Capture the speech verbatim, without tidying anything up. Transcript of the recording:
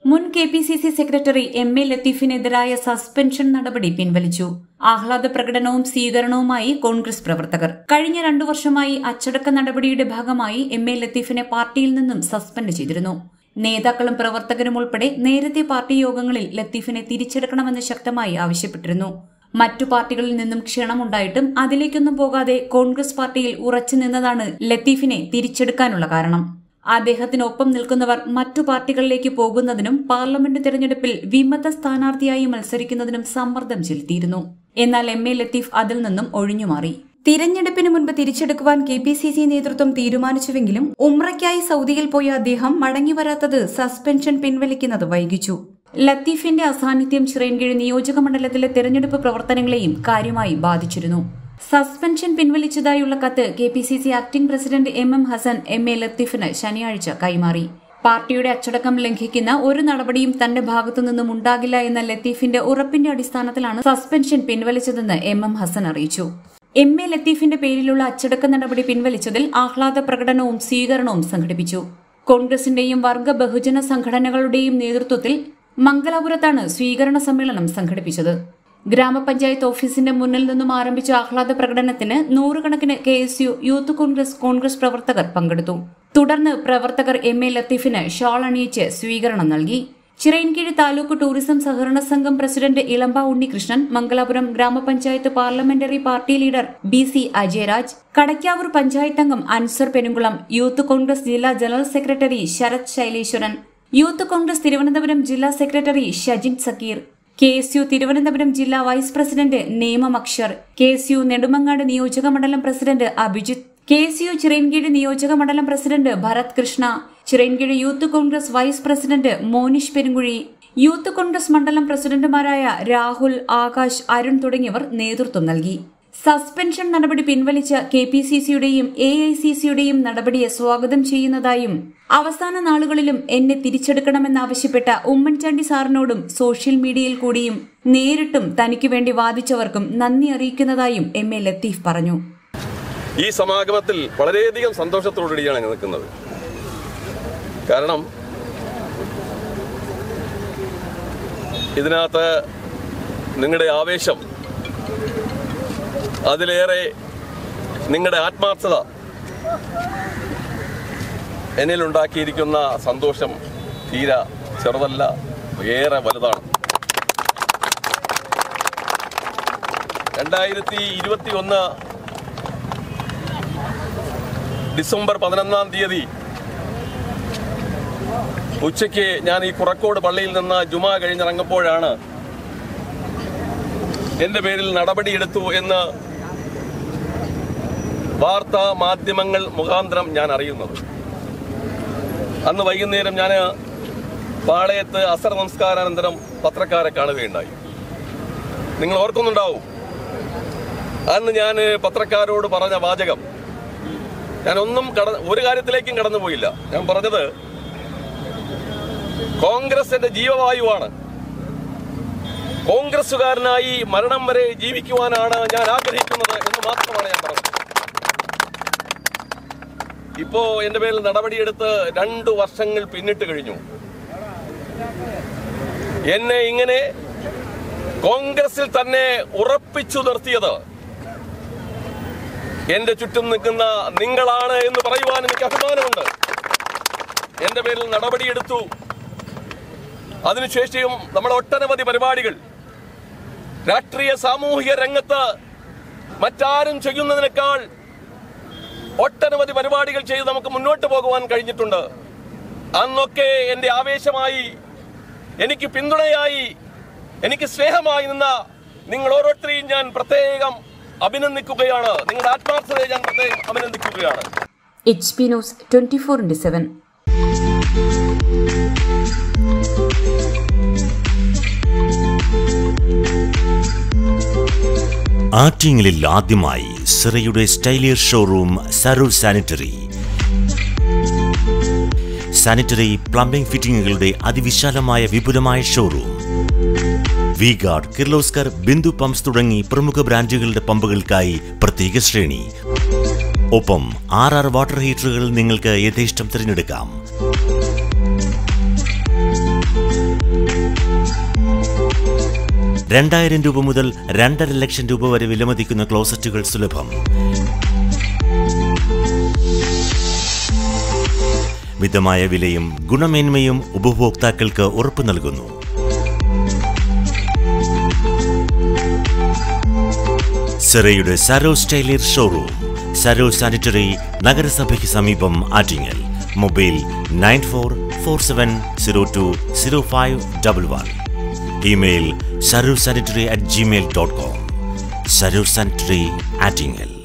മുൻ K P C C secretary M A ലത്തീഫിനെതിരായ suspension നടപടി പിൻവലിച്ചു. ആഹ്ലാദ പ്രകടനവും സ്വീകരണവുമായി കോൺഗ്രസ് പ്രവർത്തകർ. കഴിഞ്ഞ രണ്ടു വർഷമായി അച്ചടക്ക നടപടിയുടെ ഭാഗമായി എം എ ലത്തീഫിനെ പാർട്ടിയിൽ നിന്നും സസ്പെൻഡ് ചെയ്തിരുന്നു. നേതാക്കളും പ്രവർത്തകരും ഉൾപ്പെടെ നേരത്തെ പാർട്ടി യോഗങ്ങളിൽ ലത്തീഫിനെ തിരിച്ചെടുക്കണമെന്ന് ശക്തമായി ആവശ്യപ്പെട്ടിരുന്നു. മറ്റു പാർട്ടികളിൽ നിന്നും ക്ഷണമുണ്ടായിട്ടും അതിലേക്കൊന്നും പോകാതെ കോൺഗ്രസ് പാർട്ടിയിൽ ഉറച്ചു നിന്നതാണ് ലത്തീഫിനെ തിരിച്ചെടുക്കാനുള്ള കാരണം. അദ്ദേഹത്തിനൊപ്പം നിൽക്കുന്നവർ മറ്റു പാർട്ടികളിലേക്ക് പോകുന്നതിനും പാർലമെന്റ് തെരഞ്ഞെടുപ്പിൽ വിമത സ്ഥാനാർത്ഥിയായി മത്സരിക്കുന്നതിനും സമ്മർദ്ദം ചെലുത്തിയിരുന്നു. എന്നാൽ എം എ ലത്തീഫ് അതിൽ നിന്നും ഒഴിഞ്ഞുമാറി. തിരഞ്ഞെടുപ്പിന് മുൻപ് തിരിച്ചെടുക്കുവാൻ കെ പി സി സി നേതൃത്വം തീരുമാനിച്ചുവെങ്കിലും ഉംറയ്ക്കായി സൌദിയിൽ പോയ അദ്ദേഹം മടങ്ങിവരാത്തത് സസ്പെൻഷൻ പിൻവലിക്കുന്നത് വൈകിച്ചു. ലത്തീഫിന്റെ അസാന്നിധ്യം ചിറയൻകീഴ് നിയോജക മണ്ഡലത്തിലെ തെരഞ്ഞെടുപ്പ് പ്രവർത്തനങ്ങളെയും കാര്യമായി ബാധിച്ചിരുന്നു. സസ്പെൻഷൻ പിൻവലിച്ചതായുള്ള കത്ത് K P C C acting president M M Hassan M A ലത്തീഫിന് ശനിയാഴ്ച കൈമാറി. പാർട്ടിയുടെ അച്ചടക്കം ലംഘിക്കുന്ന ഒരു നടപടിയും തന്റെ ഭാഗത്തുനിന്നും ഉണ്ടാകില്ല എന്ന ലത്തീഫിന്റെ ഉറപ്പിന്റെ അടിസ്ഥാനത്തിലാണ് സസ്പെൻഷൻ പിൻവലിച്ചതെന്ന് എം എം ഹസൻ അറിയിച്ചു. എം എ ലത്തീഫിന്റെ പേരിലുള്ള അച്ചടക്ക നടപടി പിൻവലിച്ചതിൽ ആഹ്ലാദ പ്രകടനവും സ്വീകരണവും സംഘടിപ്പിച്ചു. കോൺഗ്രസിന്റെയും വർഗ ബഹുജന സംഘടനകളുടെയും നേതൃത്വത്തിൽ മംഗലാപുരത്താണ് സ്വീകരണ സമ്മേളനം സംഘടിപ്പിച്ചത്. ഗ്രാമപഞ്ചായത്ത് ഓഫീസിന്റെ മുന്നിൽ നിന്നും ആരംഭിച്ച ആഹ്ലാദ പ്രകടനത്തിന് നൂറുകണക്കിന് K S U, Youth Congress, Congress പ്രവർത്തകർ പങ്കെടുത്തു. തുടർന്ന് പ്രവർത്തകർ എം എ ലത്തീഫിന് ഷാൾ അണിയിച്ച് സ്വീകരണം നൽകി. ചിറയൻകീഴ് താലൂക്ക് ടൂറിസം സഹകരണ സംഘം പ്രസിഡന്റ് ഇളമ്പ ഉണ്ണികൃഷ്ണൻ, മംഗലാപുരം ഗ്രാമപഞ്ചായത്ത് parliamentary party leader B C Ajayaraj, Kadakkavoor panchayat അംഗം അൻസർ പെരുങ്കുളം, യൂത്ത് കോൺഗ്രസ് ജില്ലാ general secretary Sarath Shaileswaran, Youth Congress Thiruvananthapuram ജില്ലാ secretary Shajin Sakkeer, K S U Thiruvananthapuram ജില്ലാ vice president Nemom Akshar, K S U Nedumangad നിയോജക മണ്ഡലം president Abhijith, K S U Chirayinkeezhu നിയോജക മണ്ഡലം president Bharath Krishna, Chirayinkeezhu Youth Congress vice president Monish Perunguzhi, Youth Congress മണ്ഡലം പ്രസിഡന്റുമാരായ രാഹുൽ, ആകാശ്, അരുൺ തുടങ്ങിയവർ നേതൃത്വം നൽകി. സസ്പെൻഷൻ നടപടി പിൻവലിച്ച കെ പി സി സിയുടെയും എ ഐ സി സിയുടെയും നടപടിയെ സ്വാഗതം ചെയ്യുന്നതായും അവസാന നാളുകളിലും എന്നെ തിരിച്ചെടുക്കണമെന്നാവശ്യപ്പെട്ട ഉമ്മൻചാണ്ടി സാറിനോടും സോഷ്യൽ മീഡിയയിൽ കൂടിയും നേരിട്ടും തനിക്ക് വേണ്ടി വാദിച്ചവർക്കും നന്ദി അറിയിക്കുന്നതായും എം എ ലത്തീഫ് പറഞ്ഞു. ഈ സമാഗമത്തിൽ വളരെയധികം സന്തോഷത്തോടുകൂടിയാണ് നിൽക്കുന്നത്. കാരണം ഇതിനകത്ത് നിങ്ങളുടെ ആവേശം, അതിലേറെ നിങ്ങളുടെ ആത്മാർത്ഥത എന്നിലുണ്ടാക്കിയിരിക്കുന്ന സന്തോഷം തീരെ ചെറുതല്ല, ഏറെ വലുതാണ്. രണ്ടായിരത്തി ഇരുപത്തി ഒന്ന് ഡിസംബർ പതിനൊന്നാം തീയതി ഉച്ചയ്ക്ക് ഞാൻ ഈ കുറക്കോട് പള്ളിയിൽ നിന്ന് ജുമാ കഴിഞ്ഞിറങ്ങുമ്പോഴാണ് എന്റെ പേരിൽ നടപടിയെടുത്തു എന്ന് വാർത്താ മാധ്യമങ്ങൾ മുഖാന്തരം ഞാൻ അറിയുന്നത്. അന്ന് വൈകുന്നേരം ഞാൻ പാളയത്ത് അസർ നമസ്കാരാനന്തരം പത്രക്കാരെ കാണുകയുണ്ടായി. നിങ്ങൾ ഓർക്കുന്നുണ്ടാവും, അന്ന് ഞാൻ പത്രക്കാരോട് പറഞ്ഞ വാചകം, ഞാനൊന്നും കട ഒരു കാര്യത്തിലേക്കും കടന്നുപോയില്ല. ഞാൻ പറഞ്ഞത് കോൺഗ്രസ് എന്റെ ജീവവായുവാണ്, കോൺഗ്രസുകാരനായി മരണം വരെ ജീവിക്കുവാനാണ് ഞാൻ ആഗ്രഹിക്കുന്നത് എന്ന് മാത്രമാണ് ഞാൻ പറഞ്ഞത്. ഇപ്പോ എന്റെ പേരിൽ നടപടിയെടുത്ത് രണ്ടു വർഷങ്ങൾ പിന്നിട്ട് കഴിഞ്ഞു. എന്നെ ഇങ്ങനെ കോൺഗ്രസിൽ തന്നെ ഉറപ്പിച്ചു നിർത്തിയത് എന്റെ ചുറ്റും നിൽക്കുന്ന നിങ്ങളാണ് എന്ന് പറയുവാൻ എനിക്ക് അഭിമാനമുണ്ട്. എന്റെ പേരിൽ നടപടിയെടുത്തു. അതിനുശേഷം നമ്മുടെ ഒട്ടനവധി പരിപാടികൾ രാഷ്ട്രീയ സാമൂഹിക രംഗത്ത് മറ്റാരും ചെയ്യുന്നതിനേക്കാൾ ഒട്ടനവധി പരിപാടികൾ ചെയ്ത് നമുക്ക് മുന്നോട്ട് പോകുവാൻ കഴിഞ്ഞിട്ടുണ്ട്. അന്നൊക്കെ എന്റെ ആവേശമായി, എനിക്ക് പിന്തുണയായി, എനിക്ക് സ്നേഹമായി നിന്ന നിങ്ങൾ ഓരോരുത്തരെയും ഞാൻ പ്രത്യേകം അഭിനന്ദിക്കുകയാണ്. നിങ്ങളുടെ ആത്മാർത്ഥതയെ ഞാൻ പ്രത്യേകം അഭിനന്ദിക്കുകയാണ്. H P news twenty four into seven. ആറ്റിങ്ങലിൽ ആദ്യമായി സിറയുടെ സ്റ്റൈലിയർ ഷോറൂം സരൂർ സാനിറ്ററി. സാനിറ്ററി പ്ലംബിംഗ് ഫിറ്റിംഗുകളുടെ അതിവിശാലമായ വിപുലമായ showroom. V guard, Kirloskar, Bindu pumps തുടങ്ങി പ്രമുഖ ബ്രാൻഡുകളുടെ പമ്പുകൾക്കായി പ്രത്യേക ശ്രേണി. ഒപ്പം ആർ ആർ വാട്ടർ ഹീറ്ററുകൾ നിങ്ങൾക്ക് യഥേഷ്ടം തിരഞ്ഞെടുക്കാം. രണ്ടായിരം രൂപ മുതൽ രണ്ടര ലക്ഷം രൂപ വരെ വിലമതിക്കുന്ന ക്ലോസറ്റുകൾ സുലഭം. മിതമായ വിലയും ഗുണമേന്മയും ഉപഭോക്താക്കൾക്ക് ഉറപ്പു നൽകുന്നു. സെറയുടെ സരോസ് ടൈലർ ഷോറൂം, സരോസ് സാനിറ്ററി, നഗരസഭയ്ക്ക് സമീപം, Attingal. Mobile nine four four seven zero two zero five double one. Email Saros sanitary at Gmail dot com. Saros sanitary, Attingal.